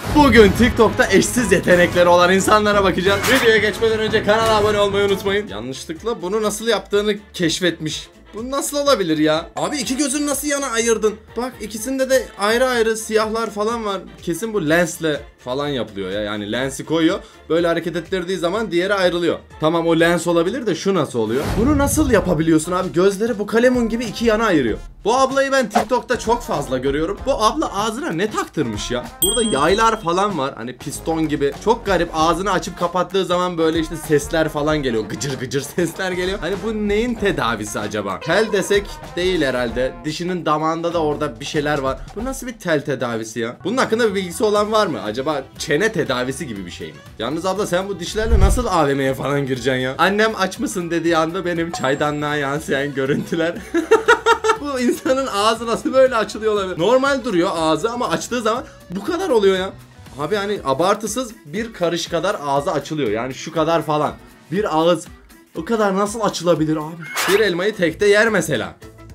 Bugün TikTok'ta eşsiz yetenekleri olan insanlara bakacağız. Videoya geçmeden önce kanala abone olmayı unutmayın. Yanlışlıkla bunu nasıl yaptığını keşfetmiş. Bu nasıl olabilir ya? Abi iki gözünü nasıl yana ayırdın? Bak ikisinde de ayrı ayrı siyahlar falan var. Kesin bu lensle falan yapılıyor ya. Yani lensi koyuyor. Böyle hareket ettirdiği zaman diğeri ayrılıyor. Tamam o lens olabilir de şu nasıl oluyor? Bunu nasıl yapabiliyorsun abi? Gözleri bu kalemun gibi iki yana ayırıyor. Bu ablayı ben TikTok'ta çok fazla görüyorum. Bu abla ağzına ne taktırmış ya? Burada yaylar falan var. Hani piston gibi. Çok garip. Ağzını açıp kapattığı zaman böyle işte sesler falan geliyor. Gıcır gıcır sesler geliyor. Hani bu neyin tedavisi acaba? Tel desek değil herhalde. Dişinin damağında da orada bir şeyler var. Bu nasıl bir tel tedavisi ya? Bunun hakkında bir bilgisi olan var mı? Acaba çene tedavisi gibi bir şey mi? Yalnız abla sen bu dişlerle nasıl AVM'ye falan gireceksin ya? Annem aç mısın dediği anda benim çaydanlığa yansıyan görüntüler. Bu insanın ağzı nasıl böyle açılıyor olabilir? Normal duruyor ağzı ama açtığı zaman bu kadar oluyor ya. Abi hani abartısız bir karış kadar ağzı açılıyor. Yani şu kadar falan. Bir ağız o kadar nasıl açılabilir abi? Bir elmayı tekte yer mesela.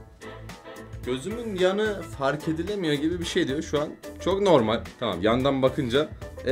Gözümün yanı fark edilemiyor gibi bir şey diyor şu an. Çok normal. Tamam yandan bakınca.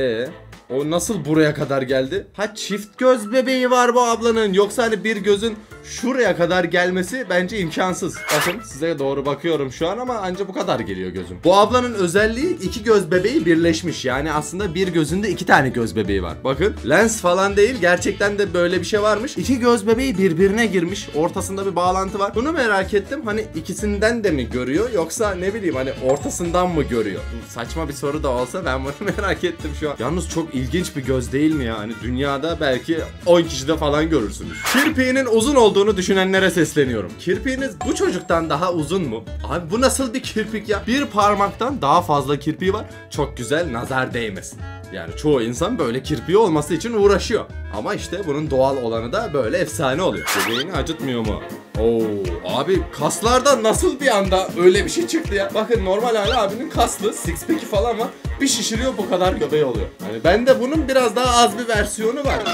O nasıl buraya kadar geldi? Ha çift göz bebeği var bu ablanın. Yoksa hani bir gözün şuraya kadar gelmesi bence imkansız. Bakın size doğru bakıyorum şu an ama anca bu kadar geliyor gözüm. Bu ablanın özelliği iki göz bebeği birleşmiş. Yani aslında bir gözünde iki tane göz bebeği var. Bakın lens falan değil, gerçekten de böyle bir şey varmış. İki göz bebeği birbirine girmiş. Ortasında bir bağlantı var. Bunu merak ettim. Hani ikisinden de mi görüyor yoksa ne bileyim hani ortasından mı görüyor? Saçma bir soru da olsa ben bunu merak ettim şu an. Yalnız çok ilginç bir göz değil mi ya? Hani dünyada belki 10 kişide falan görürsünüz. Kirpiğinin uzun olduğunu düşünenlere sesleniyorum. Kirpiğiniz bu çocuktan daha uzun mu? Abi bu nasıl bir kirpik ya? Bir parmaktan daha fazla kirpiği var. Çok güzel, nazar değmesin. Yani çoğu insan böyle kirpiği olması için uğraşıyor. Ama işte bunun doğal olanı da böyle efsane oluyor. Göbeğini acıtmıyor mu? Oo abi kaslardan nasıl bir anda öyle bir şey çıktı ya? Bakın normal hali abinin kaslı, six pack'i falan var. Bir şişiriyor bu kadar göbeği oluyor. Hani bende bunun biraz daha az bir versiyonu var.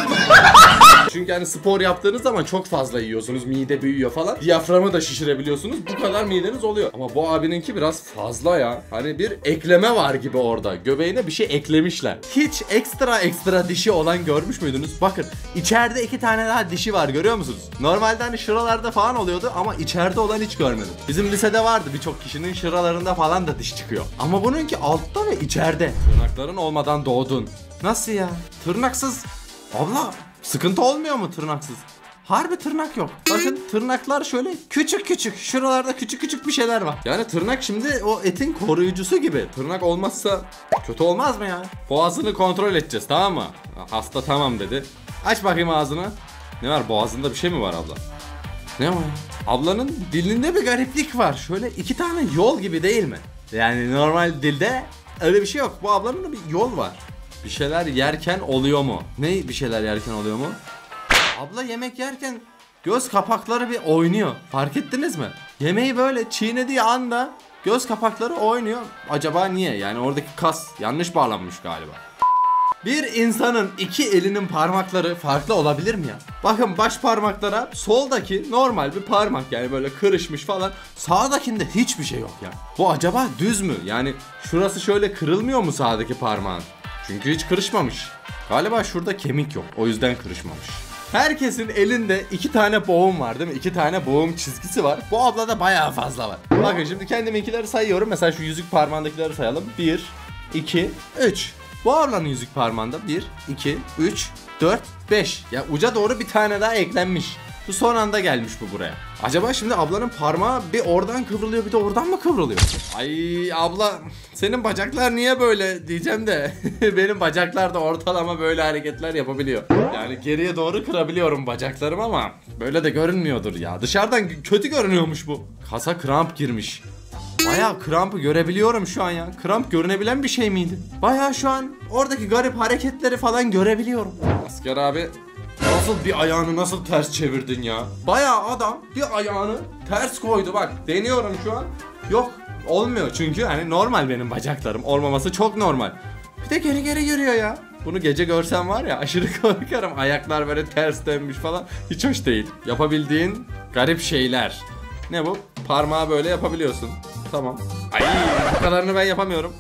Çünkü hani spor yaptığınız zaman çok fazla yiyorsunuz, mide büyüyor falan. Diyaframı da şişirebiliyorsunuz. Bu kadar mideniz oluyor. Ama bu abininki biraz fazla ya. Hani bir ekleme var gibi orada. Göbeğine bir şey eklemişler. Hiç ekstra dişi olan görmüş müydünüz? Bakın içeride iki tane daha dişi var, görüyor musunuz? Normalde hani şuralarda falan oluyordu ama içeride olan hiç görmedim. Bizim lisede vardı, birçok kişinin şuralarında falan da diş çıkıyor. Ama bununki altta ve içeride. Tırnakların olmadan doğdun. Nasıl ya? Tırnaksız. Abla sıkıntı olmuyor mu tırnaksız? Harbi tırnak yok. Bakın tırnaklar şöyle küçük küçük. Şuralarda küçük küçük bir şeyler var. Yani tırnak şimdi o etin koruyucusu gibi. Tırnak olmazsa kötü olmaz mı ya? Boğazını kontrol edeceğiz, tamam mı? Hasta tamam dedi. Aç bakayım ağzını. Ne var, boğazında bir şey mi var abla? Ne var? Ablanın dilinde bir gariplik var. Şöyle iki tane yol gibi değil mi? Yani normal dilde öyle bir şey yok. Bu ablanın bir yol var. Bir şeyler yerken oluyor mu? Ne bir şeyler yerken oluyor mu? Abla yemek yerken göz kapakları bir oynuyor. Fark ettiniz mi? Yemeği böyle çiğnediği anda göz kapakları oynuyor. Acaba niye? Yani oradaki kas yanlış bağlanmış galiba. Bir insanın iki elinin parmakları farklı olabilir mi ya? Bakın baş parmaklara, soldaki normal bir parmak yani böyle kırışmış falan. Sağdakinde hiçbir şey yok ya. Bu acaba düz mü? Yani şurası şöyle kırılmıyor mu sağdaki parmağın? Çünkü hiç kırışmamış. Galiba şurada kemik yok, o yüzden kırışmamış. Herkesin elinde iki tane boğum var değil mi? İki tane boğum çizgisi var. Bu ablada bayağı fazla var. Bakın şimdi kendiminkileri sayıyorum. Mesela şu yüzük parmağındakileri sayalım. 1, 2, 3. Bu ablanın yüzük parmağında 1, 2, 3, 4, 5. Ya uca doğru bir tane daha eklenmiş. Bu son anda gelmiş bu buraya. Acaba şimdi ablanın parmağı bir oradan kıvrılıyor bir de oradan mı kıvrılıyor? Ay abla senin bacaklar niye böyle diyeceğim de benim bacaklar da ortalama böyle hareketler yapabiliyor. Yani geriye doğru kırabiliyorum bacaklarım ama böyle de görünmüyordur ya. Dışarıdan kötü görünüyormuş bu. Kasa kramp girmiş. Bayağı krampı görebiliyorum şu an ya. Kramp görünebilen bir şey miydi? Bayağı şu an oradaki garip hareketleri falan görebiliyorum. Asker abi nasıl bir ayağını nasıl ters çevirdin ya? Bayağı adam bir ayağını ters koydu bak. Deniyorum şu an. Yok olmuyor çünkü hani normal benim bacaklarım. Olmaması çok normal. Bir de geri geri yürüyor ya. Bunu gece görsem var ya aşırı korkarım. Ayaklar böyle ters dönmüş falan. Hiç hoş değil. Yapabildiğin garip şeyler. Ne bu? Parmağı böyle yapabiliyorsun. Tamam. Ay bu kadarını ben yapamıyorum.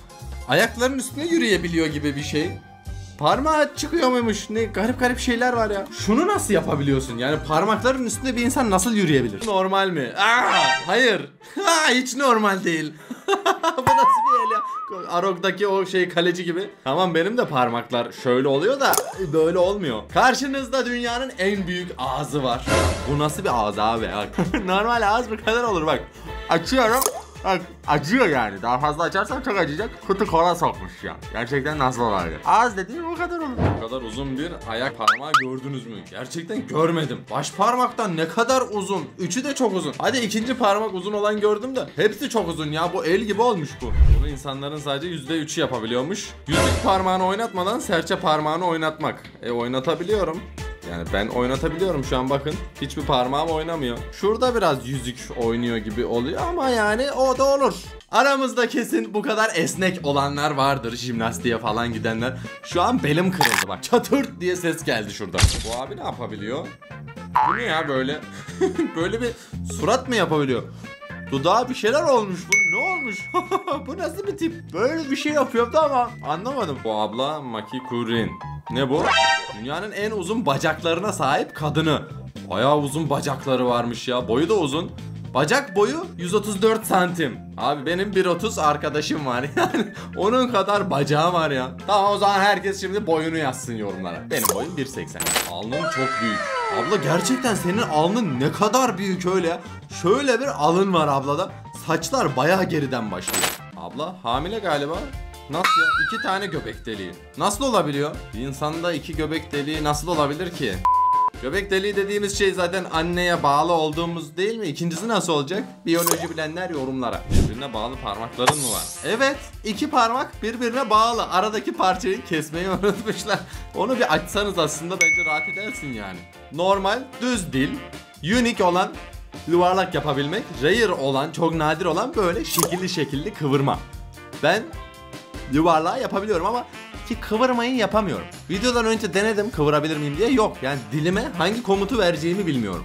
ayaklarının üstüne yürüyebiliyor gibi bir şey. Parmağı çıkıyor muymuş? Ne garip garip şeyler var ya. Şunu nasıl yapabiliyorsun? Yani parmakların üstünde bir insan nasıl yürüyebilir? Normal mi? Hayır. Hiç normal değil. Bu nasıl bir el ya? Arog'daki o şey kaleci gibi. Tamam benim de parmaklar şöyle oluyor da böyle olmuyor. Karşınızda dünyanın en büyük ağzı var. Bu nasıl bir ağız abi? Normal ağız bu kadar olur bak. Açıyorum. Bak acıyor yani. Daha fazla açarsam çok acıyacak. Kutu kola sokmuş ya. Gerçekten nasıl olabilir? Ağız dediğim o kadar olur. Bu kadar uzun bir ayak parmağı gördünüz mü? Gerçekten görmedim. Baş parmaktan ne kadar uzun. Üçü de çok uzun. Hadi ikinci parmak uzun olan gördüm de. Hepsi çok uzun ya. Bu el gibi olmuş bu. Bunu insanların sadece %3'ü yapabiliyormuş. Yüzük parmağını oynatmadan serçe parmağını oynatmak. Oynatabiliyorum. Yani ben oynatabiliyorum şu an bakın. Hiçbir parmağım oynamıyor. Şurada biraz yüzük oynuyor gibi oluyor ama yani o da olur. Aramızda kesin bu kadar esnek olanlar vardır. Jimnastiğe falan gidenler. Şu an belim kırıldı bak. Çatırt diye ses geldi şurada. Bu abi ne yapabiliyor? Bu ne ya böyle? Böyle bir surat mı yapabiliyor? Dudağa bir şeyler olmuş bu. Ne olmuş? Bu nasıl bir tip? Böyle bir şey yapıyordu ama anlamadım. Bu abla Maki Kurin. Ne bu? Dünyanın en uzun bacaklarına sahip kadını. Bayağı uzun bacakları varmış ya. Boyu da uzun. Bacak boyu 134 santim. Abi benim 1.30 arkadaşım var yani. Onun kadar bacağı var ya. Tamam o zaman herkes şimdi boyunu yazsın yorumlara. Benim boyum 1.80. Alnım çok büyük. Abla gerçekten senin alnın ne kadar büyük öyle ya. Şöyle bir alın var ablada. Saçlar bayağı geriden başlıyor. Abla hamile galiba. Nasıl ya? 2 tane göbek deliği. Nasıl olabiliyor? Bir insanda 2 göbek deliği nasıl olabilir ki? Göbek deliği dediğimiz şey zaten anneye bağlı olduğumuz değil mi? İkincisi nasıl olacak? Biyoloji bilenler yorumlara. Birbirine bağlı parmakların mı var? Evet, 2 parmak birbirine bağlı. Aradaki parçayı kesmeyi unutmuşlar. Onu bir açsanız aslında bence rahat edersin yani. Normal, düz dil, unique olan yuvarlak yapabilmek, rare olan, çok nadir olan böyle şekilli şekilli kıvırma. Ben yuvarlağı yapabiliyorum ama ki kıvırmayı yapamıyorum. Videodan önce denedim kıvırabilir miyim diye, yok. Yani dilime hangi komutu vereceğimi bilmiyorum.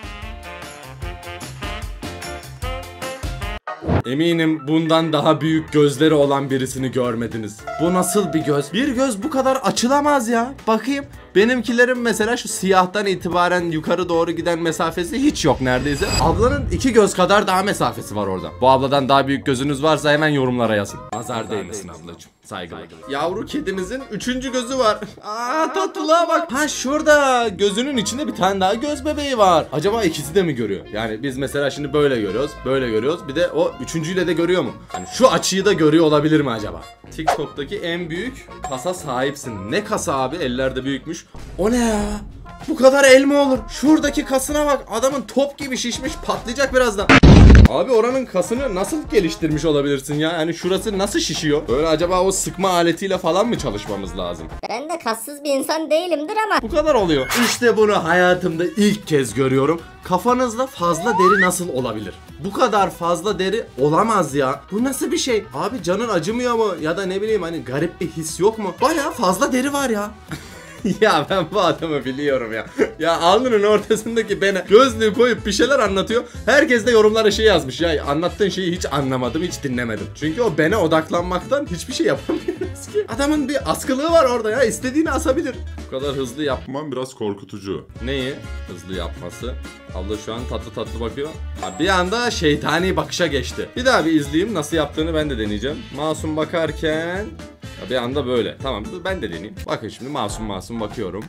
Eminim bundan daha büyük gözleri olan birisini görmediniz. Bu nasıl bir göz? Bir göz bu kadar açılamaz ya. Bakayım. Benimkilerin mesela şu siyahtan itibaren yukarı doğru giden mesafesi hiç yok neredeyse. Ablanın 2 göz kadar daha mesafesi var orada. Bu abladan daha büyük gözünüz varsa hemen yorumlara yazın. Nazar değmesin ablacığım. Saygılar. Yavru kedimizin 3. gözü var. Tatlılığa bak. Ha şurada gözünün içinde bir tane daha göz bebeği var. Acaba ikisi de mi görüyor? Yani biz mesela şimdi böyle görüyoruz, böyle görüyoruz. Bir de o üçüncüyle de görüyor mu? Yani şu açıyı da görüyor olabilir mi acaba? TikTok'taki en büyük kasa sahipsin. Ne kasa abi? Eller de büyükmüş. O ne ya? Bu kadar el mi olur? Şuradaki kasına bak. Adamın top gibi şişmiş, patlayacak birazdan. Abi oranın kasını nasıl geliştirmiş olabilirsin ya? Yani şurası nasıl şişiyor? Böyle acaba o sıkma aletiyle falan mı çalışmamız lazım? Ben de kassız bir insan değilimdir ama. Bu kadar oluyor. İşte bunu hayatımda ilk kez görüyorum. Kafanızda fazla deri nasıl olabilir? Bu kadar fazla deri olamaz ya. Bu nasıl bir şey? Abi canın acımıyor mu? Ya da ne bileyim hani garip bir his yok mu? Bayağı fazla deri var ya. Ya ben bu adamı biliyorum ya. Ya alnının ortasındaki bana gözlüğü koyup bir şeyler anlatıyor. Herkes de yorumlara şey yazmış ya. Anlattığın şeyi hiç anlamadım, hiç dinlemedim. Çünkü o bana odaklanmaktan hiçbir şey yapamıyoruz ki. Adamın bir askılığı var orada ya. İstediğini asabilir. Bu kadar hızlı yapmam biraz korkutucu. Neyi? Hızlı yapması. Abla şu an tatlı tatlı bakıyor. Bir anda şeytani bakışa geçti. Bir daha bir izleyeyim, nasıl yaptığını ben de deneyeceğim. Masum bakarken bir anda böyle. Tamam ben de deneyeyim. Bakın şimdi masum bakıyorum.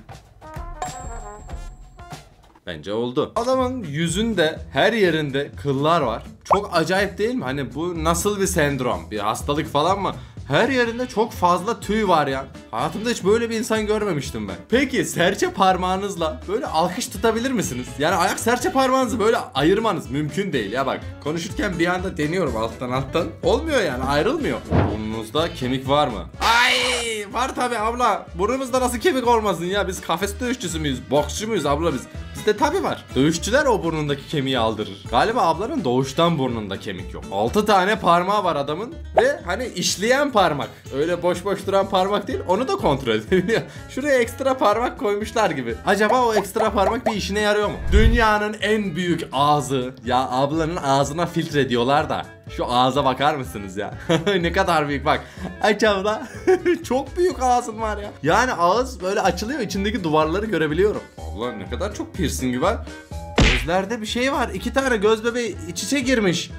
Bence oldu. Adamın yüzünde her yerinde kıllar var. Çok acayip değil mi? Hani bu nasıl bir sendrom? Bir hastalık falan mı? Her yerinde çok fazla tüy var ya. Hayatımda hiç böyle bir insan görmemiştim ben. Peki serçe parmağınızla böyle alkış tutabilir misiniz? Yani ayak serçe parmağınızı böyle ayırmanız mümkün değil ya bak. Konuşurken bir anda deniyorum alttan. Olmuyor yani, ayrılmıyor. Burnunuzda kemik var mı? Ay var tabi abla. Burnumuzda nasıl kemik olmasın ya? Biz kafes dövüşçüsü müyüz? Boksçu muyuz abla biz? Bizde tabi var. Dövüşçüler o burnundaki kemiği aldırır. Galiba ablanın doğuştan burnunda kemik yok. 6 tane parmağı var adamın ve hani işleyen parmak. Öyle boş boş duran parmak değil, onu da kontrol edebiliyor. Şuraya ekstra parmak koymuşlar gibi. Acaba o ekstra parmak bir işine yarıyor mu? Dünyanın en büyük ağzı. Ya ablanın ağzına filtre diyorlar da. Şu ağza bakar mısınız ya? Ne kadar büyük bak. Aç abla. Çok büyük ağzın var ya. Yani ağız böyle açılıyor, içindeki duvarları görebiliyorum. Abla ne kadar çok piercingi var. Gözlerde bir şey var. 2 tane göz bebeği iç içe girmiş.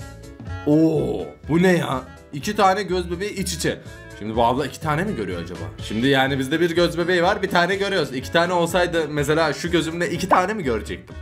Oo, bu ne ya? 2 tane göz bebeği iç içe. Şimdi bu abla 2 tane mi görüyor acaba? Şimdi yani bizde bir göz bebeği var, bir tane görüyoruz. 2 tane olsaydı mesela şu gözümle 2 tane mi görecektim?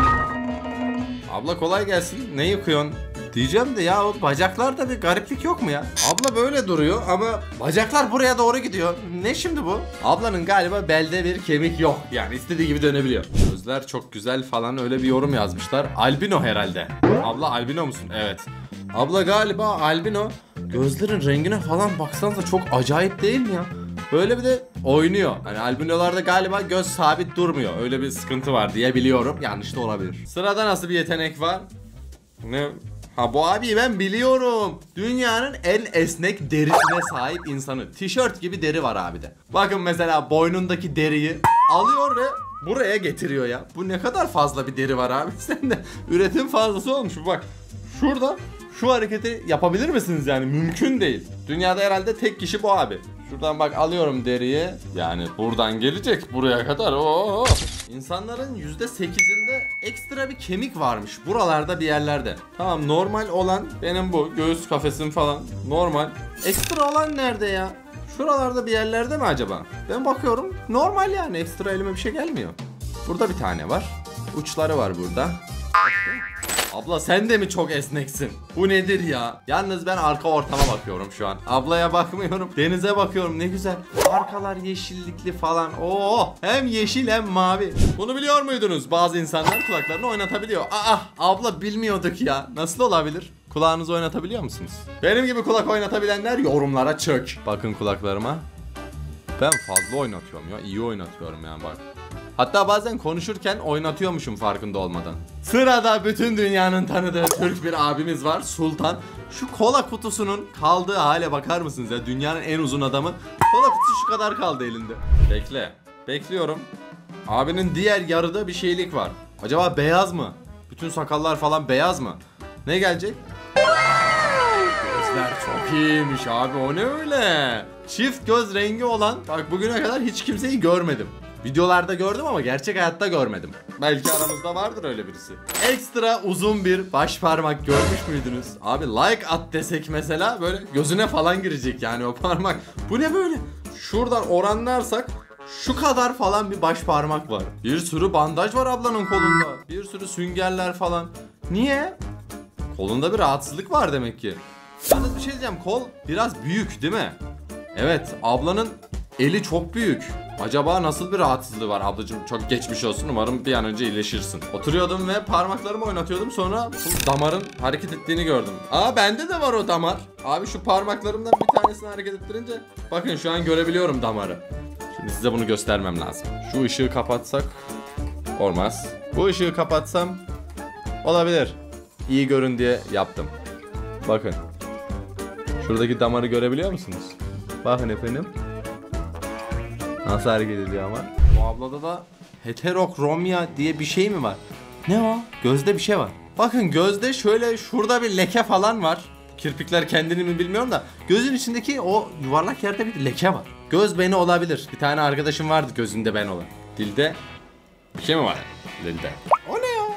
Abla kolay gelsin. Ne yıkıyorsun? Diyeceğim de ya o bacaklarda bir gariplik yok mu ya? Abla böyle duruyor ama bacaklar buraya doğru gidiyor. Ne şimdi bu? Ablanın galiba belde bir kemik yok. Yani istediği gibi dönebiliyor. Gözler çok güzel falan, öyle bir yorum yazmışlar. Albino herhalde. Abla albino musun? Evet. Abla galiba albino. Gözlerin rengine falan baksanıza, çok acayip değil mi ya? Böyle bir de oynuyor. Hani albinolarda galiba göz sabit durmuyor. Öyle bir sıkıntı var diye biliyorum. Yanlış da olabilir. Sırada nasıl bir yetenek var? Ne? Ha bu abi ben biliyorum. Dünyanın en esnek derisine sahip insanı. Tişört gibi deri var abi de. Bakın mesela boynundaki deriyi alıyor ve buraya getiriyor ya. Bu ne kadar fazla bir deri var abi. Sen de üretim fazlası olmuş. Bak şurada şu hareketi yapabilir misiniz yani? Mümkün değil. Dünyada herhalde tek kişi bu abi. Şuradan bak alıyorum deriyi. Yani buradan gelecek buraya kadar. Oo. İnsanların %8'inde ekstra bir kemik varmış. Buralarda bir yerlerde. Tamam, normal olan benim bu. Göğüs kafesim falan. Normal. Ekstra olan nerede ya? Şuralarda bir yerlerde mi acaba? Ben bakıyorum. Normal yani. Ekstra elime bir şey gelmiyor. Burada bir tane var. Uçları var burada. Abla sen de mi çok esneksin? Bu nedir ya? Yalnız ben arka ortama bakıyorum şu an. Ablaya bakmıyorum. Denize bakıyorum, ne güzel. Arkalar yeşillikli falan. Oo, hem yeşil hem mavi. Bunu biliyor muydunuz? Bazı insanlar kulaklarını oynatabiliyor. Aa, abla bilmiyorduk ya. Nasıl olabilir? Kulağınızı oynatabiliyor musunuz? Benim gibi kulak oynatabilenler yorumlara çök. Bakın kulaklarıma. Ben fazla oynatıyorum ya. İyi oynatıyorum yani bak. Hatta bazen konuşurken oynatıyormuşum farkında olmadan. Sırada bütün dünyanın tanıdığı Türk bir abimiz var, Sultan. Şu kola kutusunun kaldığı hale bakar mısınız ya? Dünyanın en uzun adamı. Kola kutusu şu kadar kaldı elinde. Bekle. Bekliyorum. Abinin diğer yarıda bir şeylik var. Acaba beyaz mı? Bütün sakallar falan beyaz mı? Ne gelecek? Gözler çok iyiymiş abi, o ne öyle? Çift göz rengi olan, bak bugüne kadar hiç kimseyi görmedim. Videolarda gördüm ama gerçek hayatta görmedim. Belki aramızda vardır öyle birisi. Ekstra uzun bir baş parmak görmüş müydünüz? Abi like at desek mesela böyle gözüne falan girecek yani o parmak. Bu ne böyle? Şuradan oranlarsak şu kadar falan bir baş parmak var. Bir sürü bandaj var ablanın kolunda. Bir sürü süngerler falan. Niye? Kolunda bir rahatsızlık var demek ki. Yalnız bir şey diyeceğim, kol biraz büyük değil mi? Evet, ablanın eli çok büyük. Acaba nasıl bir rahatsızlığı var ablacığım? Çok geçmiş olsun, umarım bir an önce iyileşirsin. Oturuyordum ve parmaklarımı oynatıyordum, sonra bu damarın hareket ettiğini gördüm. Aa, bende de var o damar. Abi şu parmaklarımdan bir tanesini hareket ettirince bakın şu an görebiliyorum damarı. Şimdi size bunu göstermem lazım. Şu ışığı kapatsak olmaz. Bu ışığı kapatsam olabilir. İyi görün diye yaptım. Bakın. Şuradaki damarı görebiliyor musunuz? Bakın efendim. Nasıl hareket ediyor ama? Bu ablada da heterokromia diye bir şey mi var? Ne o? Gözde bir şey var. Bakın gözde şöyle şurada bir leke falan var. Kirpikler kendini mi bilmiyorum da gözün içindeki o yuvarlak yerde bir leke var. Göz beni olabilir. Bir tane arkadaşım vardı gözünde ben olan. Dilde bir şey mi var? Dilde. O ne ya?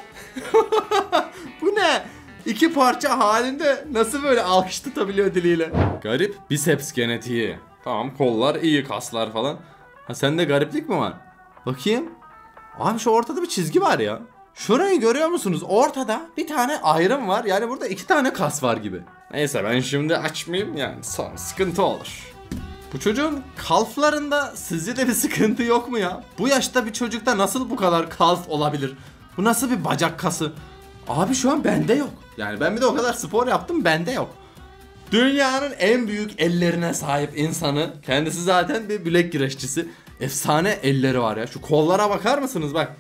Bu ne? İki parça halinde nasıl böyle alkış tutabiliyor diliyle? Garip biceps genetiği. Tamam, kollar iyi, kaslar falan. Ha, sende gariplik mi var? Bakayım. Abi şu ortada bir çizgi var ya. Şurayı görüyor musunuz? Ortada bir tane ayrım var. Yani burada 2 tane kas var gibi. Neyse ben şimdi açmayayım yani, sonra sıkıntı olur. Bu çocuğun kalflarında sizce de bir sıkıntı yok mu ya? Bu yaşta bir çocukta nasıl bu kadar kalf olabilir? Bu nasıl bir bacak kası? Abi şu an bende yok. Yani ben bir de o kadar spor yaptım, bende yok. Dünyanın en büyük ellerine sahip insanı. Kendisi zaten bir bilek güreşçisi. Efsane elleri var ya. Şu kollara bakar mısınız bak.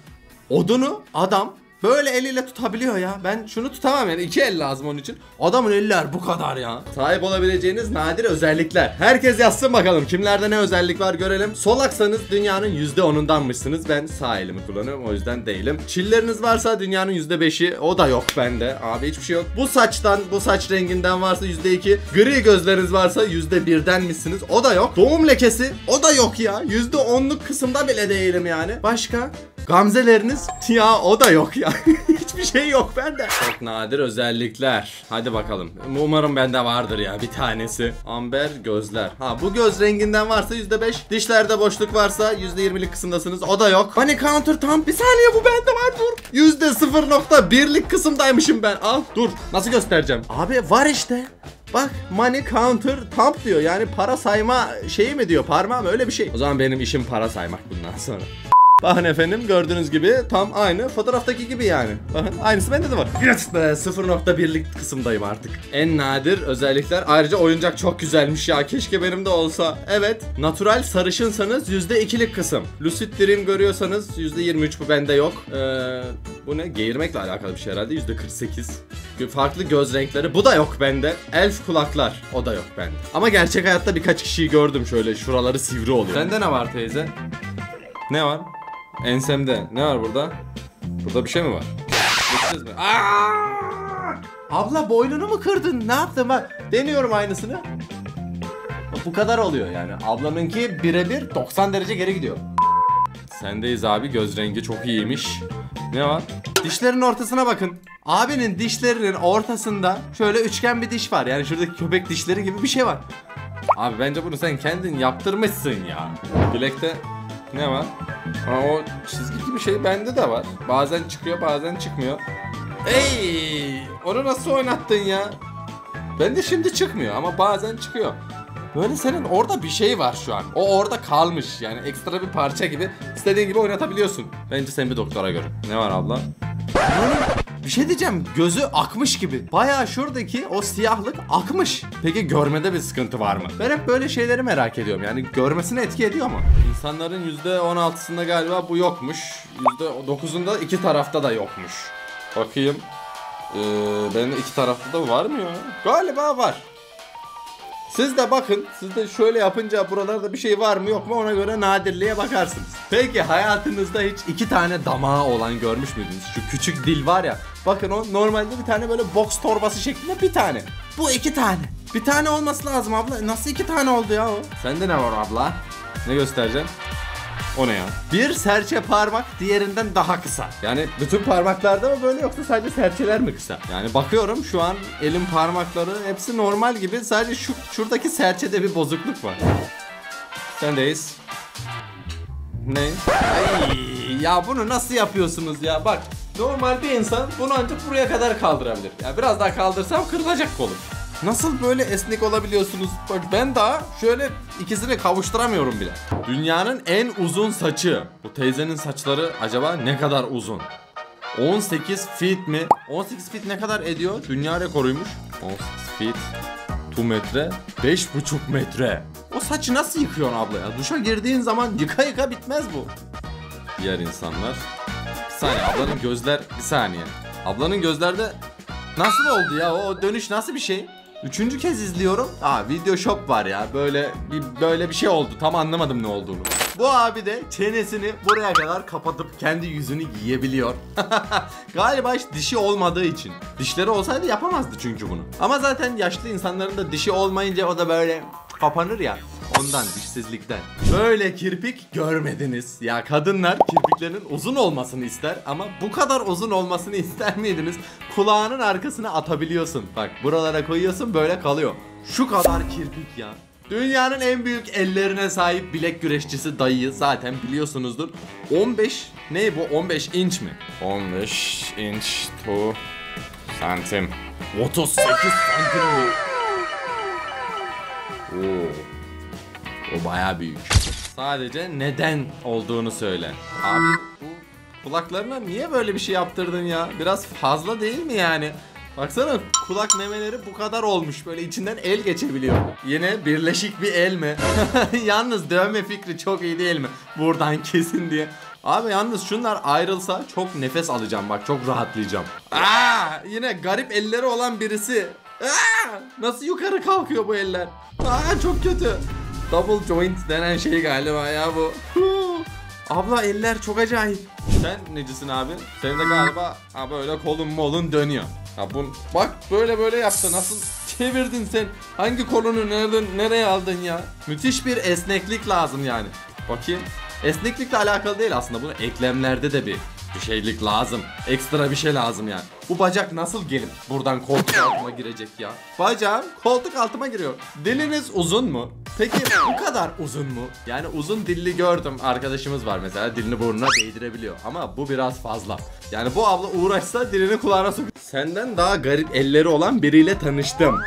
Odunu adam böyle eliyle tutabiliyor ya. Ben şunu tutamam yani. 2 el lazım onun için. Adamın eller bu kadar ya. Sahip olabileceğiniz nadir özellikler. Herkes yazsın bakalım. Kimlerde ne özellik var görelim. Solaksanız dünyanın %10'undanmışsınız. Ben sağ elimi kullanıyorum. O yüzden değilim. Çilleriniz varsa dünyanın %5'i. O da yok bende. Abi hiçbir şey yok. Bu saçtan, bu saç renginden varsa %2. Gri gözleriniz varsa %1'denmişsiniz. O da yok. Doğum lekesi. O da yok ya. %10'luk kısımda bile değilim yani. Başka? Gamzeleriniz ya o da yok ya. Hiçbir şey yok bende. Çok nadir özellikler. Hadi bakalım. Umarım bende vardır ya bir tanesi. Amber gözler. Ha bu göz renginden varsa %5. Dişlerde boşluk varsa %20'lik kısımdasınız. O da yok. Money counter tam bir saniye bu bende var dur. %0.1'lik kısımdaymışım ben. Al dur. Nasıl göstereceğim? Abi var işte. Bak money counter thumb diyor. Yani para sayma şeyi mi diyor? Parmağım öyle bir şey. O zaman benim işim para saymak bundan sonra. Bakın efendim gördüğünüz gibi tam aynı fotoğraftaki gibi yani. Bakın aynısı bende de var. Yes be 0.1'lik kısımdayım artık. En nadir özellikler. Ayrıca oyuncak çok güzelmiş ya. Keşke benim de olsa. Evet. Natural sarışınsanız %2'lik kısım. Lucid Dream görüyorsanız %23 bu bende yok. Bu ne? Geğirmekle alakalı bir şey herhalde. %48. Farklı göz renkleri. Bu da yok bende. Elf kulaklar. O da yok bende. Ama gerçek hayatta birkaç kişiyi gördüm şöyle. Şuraları sivri oluyor. Sende ne var teyze? Ne var? Ensemde. Ne var burada? Burada bir şey mi var? Mi? Abla boynunu mu kırdın? Ne yaptın bak? Deniyorum aynısını. Bu kadar oluyor yani. Ablamınki birebir 90 derece geri gidiyor. Sendeyiz abi. Göz rengi çok iyiymiş. Ne var? Dişlerin ortasına bakın. Abinin dişlerinin ortasında şöyle üçgen bir diş var. Yani şuradaki köpek dişleri gibi bir şey var. Abi bence bunu sen kendin yaptırmışsın ya. Bilekte ne var? Ha, o çizgi gibi şey bende de var. Bazen çıkıyor bazen çıkmıyor. Ey, onu nasıl oynattın ya? Bende şimdi çıkmıyor ama bazen çıkıyor. Böyle senin orada bir şey var şu an. O orada kalmış yani ekstra bir parça gibi. İstediğin gibi oynatabiliyorsun. Bence sen bir doktora gör. Ne var abla? Bir şey diyeceğim, gözü akmış gibi. Bayağı şuradaki o siyahlık akmış. Peki görmede bir sıkıntı var mı? Ben hep böyle şeyleri merak ediyorum. Yani görmesine etki ediyor mu? İnsanların %16'sında galiba bu yokmuş. %9'unda iki tarafta da yokmuş. Bakayım. Benim de iki tarafta da var mı ya? Galiba var. Siz de bakın, siz de şöyle yapınca buralarda bir şey var mı yok mu ona göre nadirliğe bakarsınız. Peki hayatınızda hiç iki tane damağı olan görmüş müydünüz? Şu küçük dil var ya, bakın o normalde bir tane böyle boks torbası şeklinde bir tane. Bu iki tane. Bir tane olması lazım abla. Nasıl iki tane oldu ya o? Sende ne var abla? Ne göstereceğim? O ne ya? Bir serçe parmak diğerinden daha kısa. Yani bütün parmaklarda mı böyle yoksa sadece serçeler mi kısa? Yani bakıyorum şu an elim parmakları hepsi normal gibi. Sadece şuradaki serçede bir bozukluk var. Sendeyiz. Ne? Ay, ya bunu nasıl yapıyorsunuz ya? Bak normal bir insan bunu ancak buraya kadar kaldırabilir. Ya biraz daha kaldırsam kırılacak kolum. Nasıl böyle esnek olabiliyorsunuz? Bak ben daha şöyle ikisini kavuşturamıyorum bile. Dünyanın en uzun saçı. Bu teyzenin saçları acaba ne kadar uzun? 18 feet mi? 18 feet ne kadar ediyor? Dünya rekoruymuş. 18 feet 2 metre 5,5 metre. O saçı nasıl yıkıyorsun abla ya? Duşa girdiğin zaman yıka bitmez bu. Diğer insanlar. Bir saniye ablanın gözler. Bir saniye. Ablanın gözlerde nasıl oldu ya? O dönüş nasıl bir şey? Üçüncü kez izliyorum. Video shop var ya. Böyle bir şey oldu. Tam anlamadım ne olduğunu. Bu abi de çenesini buraya kadar kapatıp kendi yüzünü yiyebiliyor. Galiba hiç dişi olmadığı için. Dişleri olsaydı yapamazdı çünkü bunu. Ama zaten yaşlı insanların da dişi olmayınca o da böyle kapanır ya. Ondan, dişsizlikten. Böyle kirpik görmediniz. Ya kadınlar kirpiklerinin uzun olmasını ister ama bu kadar uzun olmasını ister miydiniz? Kulağının arkasına atabiliyorsun. Bak buralara koyuyorsun böyle kalıyor. Şu kadar kirpik ya. Dünyanın en büyük ellerine sahip bilek güreşçisi dayıyı zaten biliyorsunuzdur. 15 ne bu 15 inç mi? 15 inç to santim. 38 santim mi? Oo. O bayağı büyük. Sadece neden olduğunu söyle. Abi bu kulaklarına niye böyle bir şey yaptırdın ya? Biraz fazla değil mi yani? Baksana kulak memeleri bu kadar olmuş. Böyle içinden el geçebiliyor. Yine birleşik bir el mi? Yalnız dövme fikri çok iyi değil mi? Buradan kesin diye. Abi yalnız şunlar ayrılsa çok nefes alacağım bak, çok rahatlayacağım. Yine garip elleri olan birisi. Nasıl yukarı kalkıyor bu eller? Çok kötü. Double joint denen şey galiba ya bu. Abla eller çok acayip. Sen necisin abi? Senin de galiba böyle kolun molun dönüyor. Bak böyle yaptı. Nasıl çevirdin sen? Hangi kolunu nereye aldın ya? Müthiş bir esneklik lazım yani. Bakayım. Esneklikle alakalı değil aslında. Bunu eklemlerde de bir şeylik lazım. Ekstra bir şey lazım yani. Bu bacak nasıl gelip buradan koltuk altıma girecek ya? Bacağım koltuk altıma giriyor. Diliniz uzun mu? Peki bu kadar uzun mu? Yani uzun dilli gördüm. Arkadaşımız var mesela, dilini burnuna değdirebiliyor. Ama bu biraz fazla. Yani bu abla uğraşsa dilini kulağına sok. Senden daha garip elleri olan biriyle tanıştım.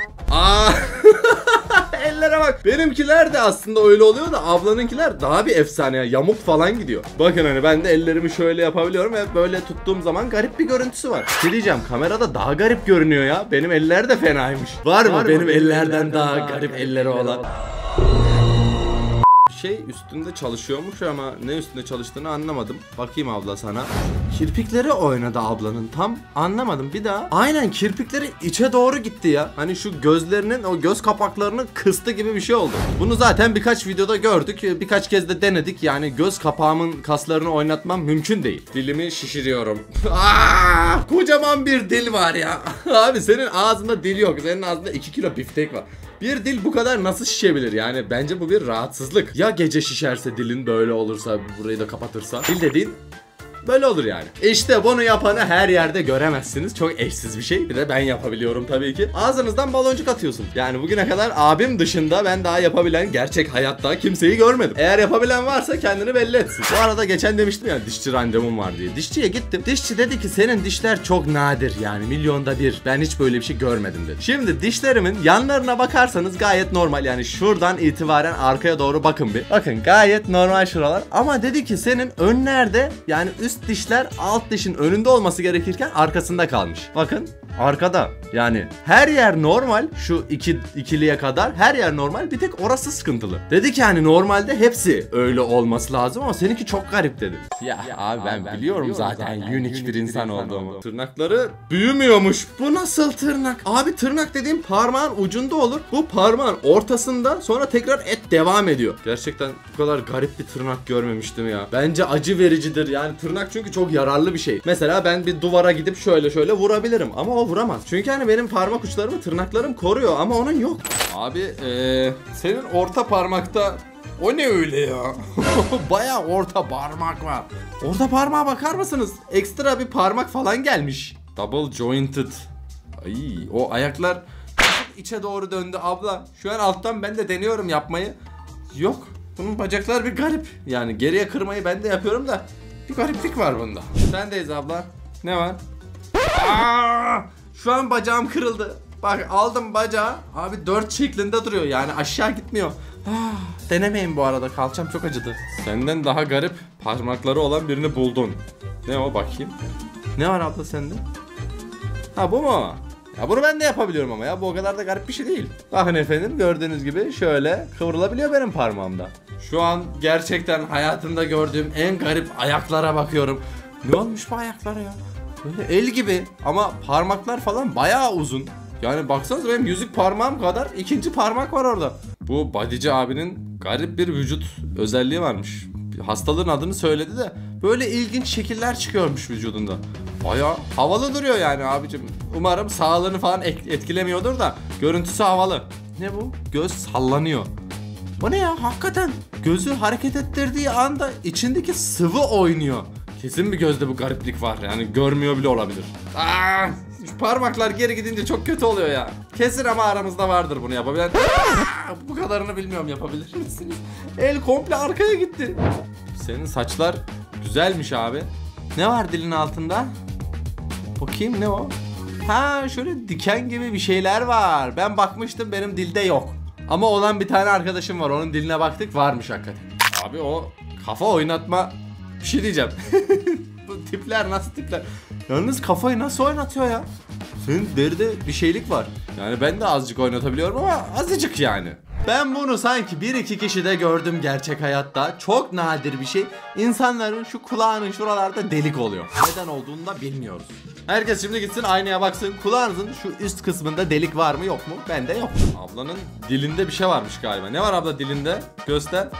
Ellere bak. Benimkiler de aslında öyle oluyor da ablanınkiler daha bir efsane ya. Yamuk falan gidiyor. Bakın hani ben de ellerimi şöyle yapabiliyorum ve böyle tuttuğum zaman garip bir görüntüsü var. Bir diyeceğim, kamerada daha garip görünüyor ya. Benim eller de fenaymış. Var mı benim ellerden daha garip elleri olan? Üstünde çalışıyormuş ama ne üstünde çalıştığını anlamadım. Bakayım abla sana. Kirpikleri oynadı ablanın, tam anlamadım bir daha. Aynen, kirpikleri içe doğru gitti ya. Hani şu gözlerinin o göz kapaklarını kıstı gibi bir şey oldu. Bunu zaten birkaç videoda gördük. Birkaç kez de denedik. Yani göz kapağımın kaslarını oynatmam mümkün değil. Dilimi şişiriyorum. Kocaman bir dil var ya. Abi senin ağzında dil yok. Senin ağzında 2 kilo biftek var. Bir dil bu kadar nasıl şişebilir? Yani bence bu bir rahatsızlık. Ya gece şişerse, dilin böyle olursa, burayı da kapatırsa. Dil dediğin böyle olur yani. İşte bunu yapanı her yerde göremezsiniz. Çok eşsiz bir şey. Bir de ben yapabiliyorum tabii ki. Ağzınızdan baloncuk atıyorsun. Yani bugüne kadar abim dışında ben daha yapabilen gerçek hayatta kimseyi görmedim. Eğer yapabilen varsa kendini belli etsin. Bu arada geçen demiştim ya, dişçi randevum var diye. Dişçiye gittim. Dişçi dedi ki senin dişler çok nadir, yani milyonda bir. Ben hiç böyle bir şey görmedim dedi. Şimdi dişlerimin yanlarına bakarsanız gayet normal. Yani şuradan itibaren arkaya doğru bakın bir. Bakın gayet normal şuralar. Ama dedi ki senin önlerde, yani üst dişler alt dişin önünde olması gerekirken arkasında kalmış. Bakın arkada. Yani her yer normal, şu ikiliye kadar her yer normal, bir tek orası sıkıntılı. Dedi ki yani normalde hepsi öyle olması lazım ama seninki çok garip dedi. Ya abi ben biliyorum zaten unique bir insan olduğumu. Tırnakları büyümüyormuş. Bu nasıl tırnak? Abi tırnak dediğim parmağın ucunda olur. Bu parmağın ortasında, sonra tekrar et devam ediyor. Gerçekten bu kadar garip bir tırnak görmemiştim ya. Bence acı vericidir yani tırnak, çünkü çok yararlı bir şey. Mesela ben bir duvara gidip şöyle vurabilirim ama o vuramaz. Çünkü hani benim parmak uçlarımı tırnaklarım koruyor ama onun yok. Abi senin orta parmakta o ne öyle ya? Bayağı orta parmak var. Orta parmağa bakar mısınız? Ekstra bir parmak falan gelmiş. Double jointed. Ay, o ayaklar içe doğru döndü abla. Şu an alttan ben de deniyorum yapmayı. Yok. Bunun bacaklar bir garip. Yani geriye kırmayı ben de yapıyorum da bir gariplik var bunda. Sendeyiz abla. Ne var? Şu an bacağım kırıldı. Bak aldım bacağı. Abi 4 şeklinde duruyor, yani aşağı gitmiyor. Denemeyin bu arada, kalçam çok acıdı. Senden daha garip parmakları olan birini buldun. Ne o bakayım? Ne var abla sende? Ha bu mu? Ya bunu ben de yapabiliyorum ama ya bu o kadar da garip bir şey değil. Bakın efendim, gördüğünüz gibi şöyle kıvrılabiliyor benim parmağımda. Şu an gerçekten hayatımda gördüğüm en garip ayaklara bakıyorum. Ne olmuş bu ayaklara ya? Böyle el gibi ama parmaklar falan bayağı uzun. Yani baksanıza benim yüzük parmağım kadar ikinci parmak var orada. Bu bodyci abinin garip bir vücut özelliği varmış. Hastalığın adını söyledi de böyle ilginç şekiller çıkıyormuş vücudunda. Bayağı havalı duruyor yani abicim. Umarım sağlığını falan etkilemiyordur da görüntüsü havalı. Ne bu? Göz sallanıyor. Bu ne ya hakikaten? Gözü hareket ettirdiği anda içindeki sıvı oynuyor. Kesin bir gözde bu gariplik var, yani görmüyor bile olabilir. Şu parmaklar geri gidince çok kötü oluyor ya. Kesin ama aramızda vardır bunu yapabilen. Bu kadarını bilmiyorum, yapabilir misiniz? El komple arkaya gitti. Senin saçlar güzelmiş abi. Ne var dilin altında? Bakayım ne o? Ha şöyle diken gibi bir şeyler var. Ben bakmıştım, benim dilde yok. Ama olan bir tane arkadaşım var, onun diline baktık, varmış hakikaten. Abi o kafa oynatma. Bir şey diyeceğim. Bu tipler nasıl tipler? Yalnız kafayı nasıl oynatıyor ya? Senin deride bir şeylik var. Yani ben de azıcık oynatabiliyorum ama azıcık yani. Ben bunu sanki 1-2 kişide gördüm gerçek hayatta. Çok nadir bir şey. İnsanların şu kulağının şuralarda delik oluyor. Neden olduğunu da bilmiyoruz. Herkes şimdi gitsin aynaya baksın. Kulağınızın şu üst kısmında delik var mı yok mu? Bende yok. Ablanın dilinde bir şey varmış galiba. Ne var abla dilinde? Göster.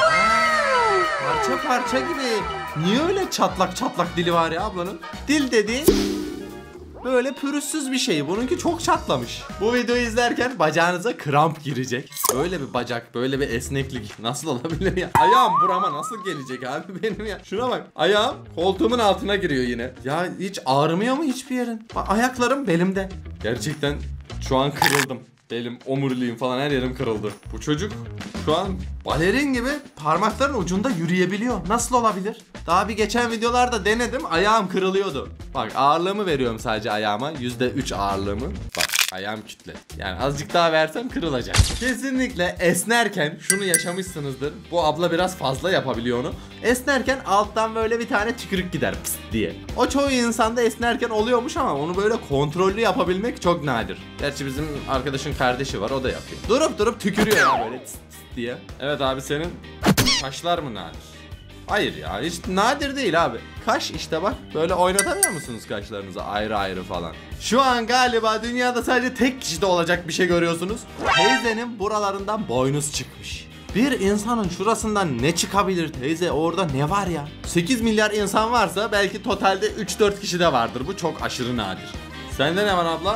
Parça parça gibi. Niye öyle çatlak çatlak dili var ya ablanın? Dil dediğin böyle pürüzsüz bir şey. Bununki çok çatlamış. Bu videoyu izlerken bacağınıza kramp girecek. Böyle bir bacak, böyle bir esneklik nasıl olabilir ya? Ayağım burama nasıl gelecek abi benim ya? Şuna bak. Ayağım koltuğumun altına giriyor yine. Ya hiç ağrımıyor mu hiçbir yerin? Bak, ayaklarım belimde. Gerçekten şu an kırıldım. Belim, omuriliğim falan her yerim kırıldı. Bu çocuk şu an balerin gibi parmakların ucunda yürüyebiliyor. Nasıl olabilir? Daha bir geçen videolarda denedim, ayağım kırılıyordu. Bak ağırlığımı veriyorum sadece ayağıma. %3 ağırlığımı. Bak ayağım kütle. Yani azıcık daha versem kırılacak. Kesinlikle esnerken şunu yaşamışsınızdır. Bu abla biraz fazla yapabiliyor onu. Esnerken alttan böyle bir tane tükürük gider pıst diye. O çoğu insanda esnerken oluyormuş ama onu böyle kontrollü yapabilmek çok nadir. Gerçi bizim arkadaşın kardeşi var, o da yapıyor. Durup durup tükürüyor ya böyle tıs tıs diye. Evet abi, senin kaşlar mı nadir? Hayır ya, hiç nadir değil abi. Kaş işte bak, böyle oynatamıyor musunuz kaşlarınızı ayrı ayrı falan? Şu an galiba dünyada sadece tek kişide olacak bir şey görüyorsunuz. Teyzenin buralarından boynuz çıkmış. Bir insanın şurasından ne çıkabilir teyze, orada ne var ya? 8 milyar insan varsa belki totalde 3-4 kişi de vardır. Bu çok aşırı nadir. Sende ne var abla?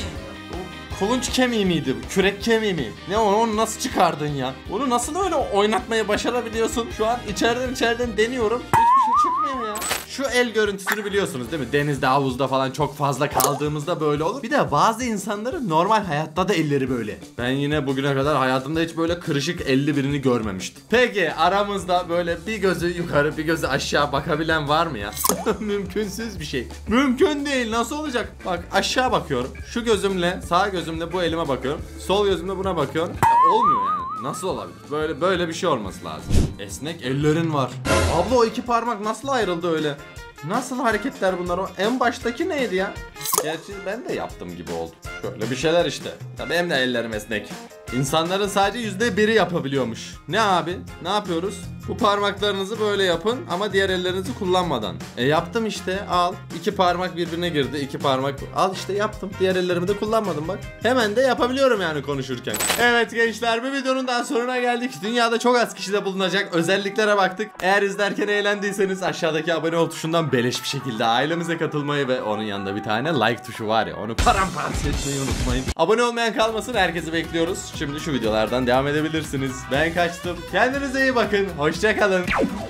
Kulunç kemiği miydi? Kürek kemiği mi? Ne onu nasıl çıkardın ya? Onu nasıl öyle oynatmayı başarabiliyorsun? Şu an içeriden deniyorum. Hiçbir şey çıkmıyor ya. Şu el görüntüsünü biliyorsunuz değil mi? Denizde, havuzda falan çok fazla kaldığımızda böyle olur. Bir de bazı insanların normal hayatta da elleri böyle. Ben yine bugüne kadar hayatımda hiç böyle kırışık elli birini görmemiştim. Peki aramızda böyle bir gözü yukarı bir gözü aşağı bakabilen var mı ya? Mümkünsüz bir şey. Mümkün değil. Nasıl olacak? Bak aşağı bakıyorum. Şu gözümle, sağ gözümle bu elime bakıyorum. Sol gözümle buna bakıyorum. Ya, olmuyor yani. Nasıl olabilir? Böyle bir şey olması lazım. Esnek ellerin var. Abla o iki parmak nasıl ayrıldı öyle? Nasıl hareketler bunlar? O en baştaki neydi ya? Gerçi ben de yaptım gibi oldu. Şöyle bir şeyler işte. Tabii benim de ellerim esnek. İnsanların sadece %1'i yapabiliyormuş. Ne abi? Ne yapıyoruz? Bu parmaklarınızı böyle yapın ama diğer ellerinizi kullanmadan. Yaptım işte, al. 2 parmak birbirine girdi. 2 parmak. Al işte yaptım. Diğer ellerimi de kullanmadım bak. Hemen de yapabiliyorum yani konuşurken. Evet gençler, bir videonun daha sonuna geldik. Dünyada çok az kişide bulunacak özelliklere baktık. Eğer izlerken eğlendiyseniz aşağıdaki abone ol tuşundan beleş bir şekilde ailemize katılmayı ve onun yanında bir tane like tuşu var ya, onu paramparça etmeyi unutmayın. Abone olmayan kalmasın, herkesi bekliyoruz. Şimdi şu videolardan devam edebilirsiniz. Ben kaçtım. Kendinize iyi bakın. Hoşça kalın.